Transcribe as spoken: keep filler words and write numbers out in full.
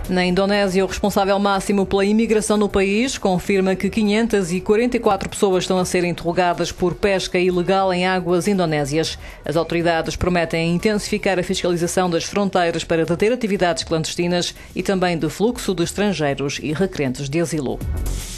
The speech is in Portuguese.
Na Indonésia, o responsável máximo pela imigração no país confirma que quinhentas e quarenta e quatro pessoas estão a ser interrogadas por pesca ilegal em águas indonésias. As autoridades prometem intensificar a fiscalização das fronteiras para deter atividades clandestinas e também do fluxo de estrangeiros e requerentes de asilo.